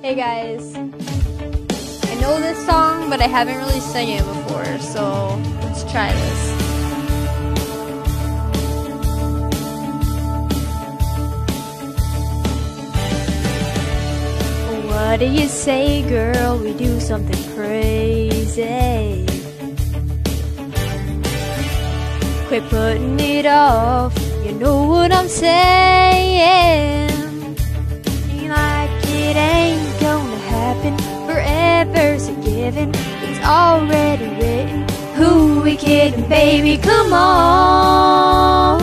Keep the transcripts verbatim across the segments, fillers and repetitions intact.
Hey guys, I know this song, but I haven't really sung it before, so let's try this. What do you say, girl? We do something crazy. Quit putting it off, you know what I'm saying. Like it ain't gonna happen, forever's a given, it's already written. Who we kidding, baby, come on.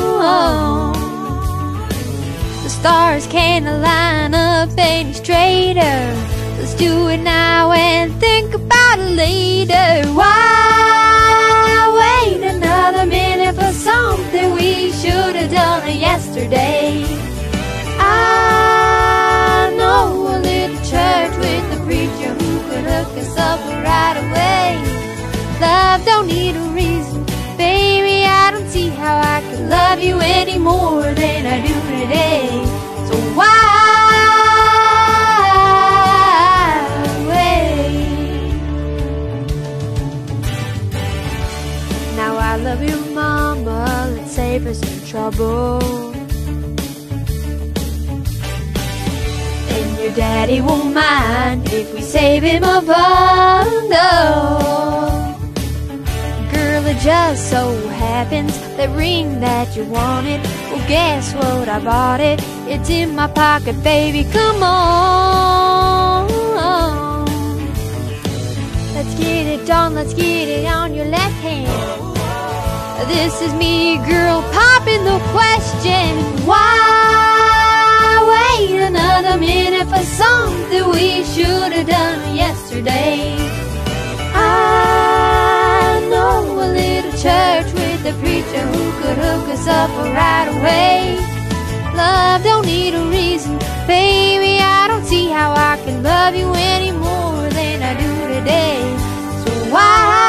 The stars can't line up any straighter. Let's do it now and think about it later. Why wait another minute for something we should have done yesterday? I know a little church with a preacher who could hook us up right away. Love don't need a reason, baby, I don't see how I could love you any more than I do today. So why wait? Now I love you, mama, let's save her some trouble. And your daddy won't mind if we save him a bundle. Girl, it just so happens that ring that you wanted, well, guess what, I bought it. It's in my pocket, baby, come on. Let's get it on, let's get it on your left hand. This is me, girl, popping the question. Why wait another minute for something we should have done yesterday? I know a little church with a preacher who could hook us up right away. Love don't need a reason, baby, I don't see how I can love you any more than I do today. So why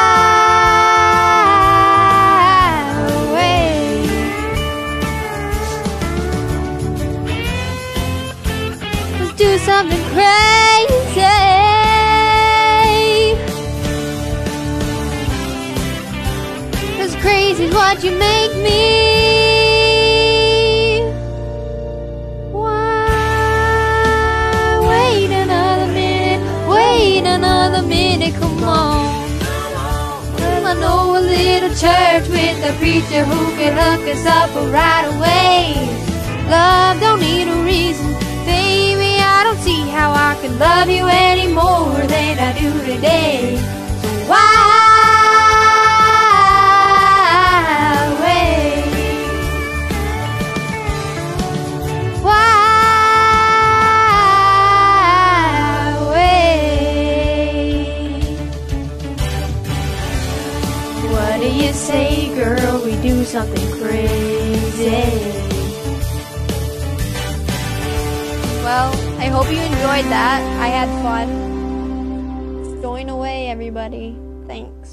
wait? Let's do something crazy. Cause crazy's what you make me. Another minute, come on. Well, I know a little church with a preacher who can hook us up right away. Love don't need a reason, baby, I don't see how I can love you any more than I do today. So why wait? Why? What do you say, girl, we do something crazy? Well, I hope you enjoyed that. I had fun. It's going away, everybody. Thanks.